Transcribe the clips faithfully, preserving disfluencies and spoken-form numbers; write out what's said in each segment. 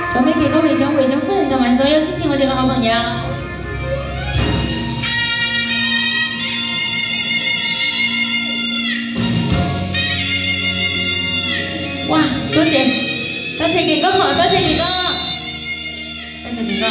送俾旗哥會長、會長夫人同埋所有支持我哋嘅好朋友。哇！多謝，多謝旗哥，多謝旗哥，多謝旗哥。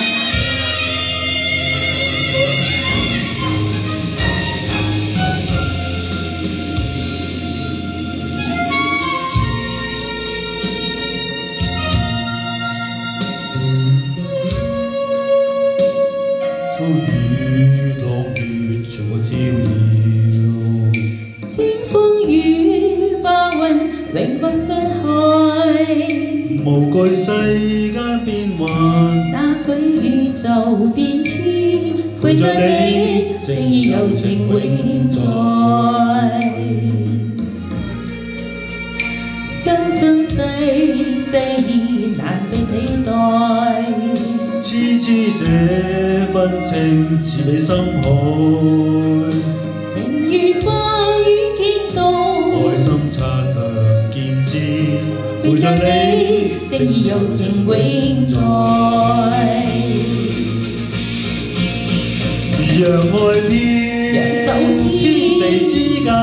風雨落月像個照耀， 清風與白雲永不分開， 無懼世間變幻， 哪懼宇宙變遷，陪着你，正義柔情永在，生生世世已難被替代。 痴痴這份情似你心海， 情如花雨見到， 愛心擦亮劍枝， 陪着你，正義柔情永在。 讓愛飄，天地之間，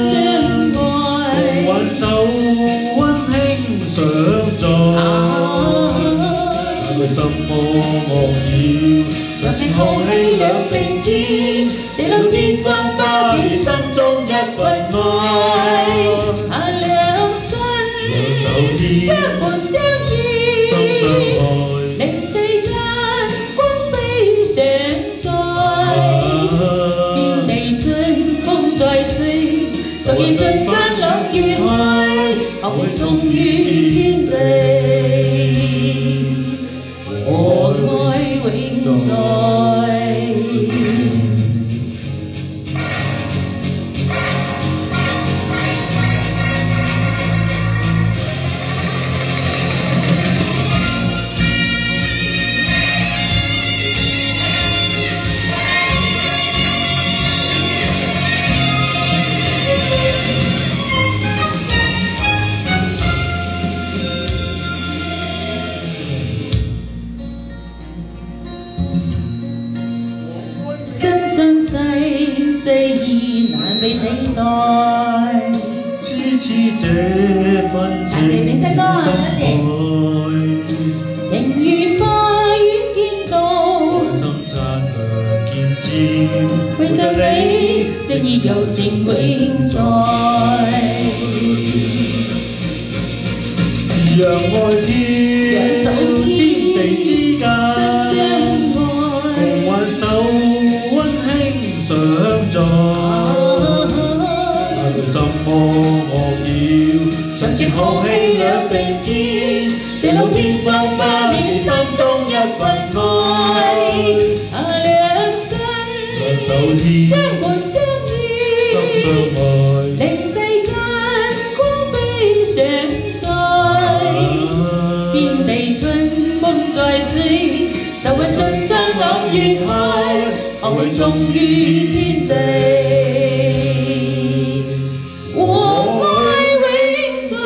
共挽手溫馨相在。 什麼惡擾，就算浩氣兩並肩，地老天荒包你心中一份愛。 下兩身，相伴相依， 心相愛， 令世間光輝常在。遍地春風再吹，十月盡山兩月開，後會重遇天地。 我愛永在。生生世世已難被替代， 痴痴這份情是心愛， 情如花雨見到， 愛心擦亮劍枝， 陪着你，正義柔情永在。 讓愛飄，天地之間，共挽手。 相在，哪裏什麼惡擾？chẳng知豪氣兩並肩，地老天荒把你心中一份愛。 下兩身， 兩手牽， 相伴相依， 心相愛， 令世間光輝常在。遍地春風再吹，就運盡山朗月開。 後會重遇天地，我愛永在。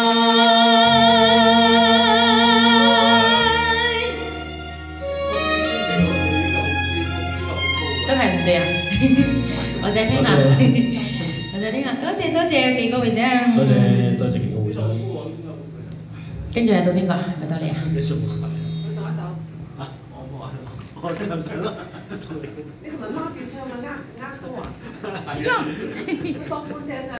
都係唔對啊！我想聽下，我想聽下，多謝多謝幾個會長。 多謝多謝幾個會長。 跟住係到邊個啊？係咪到你啊？ 你做乜？ 佢做一首。 啊！我冇啊！我真係想啦。 你同埋孖住唱啊，呃呃多啊！你當半隻就。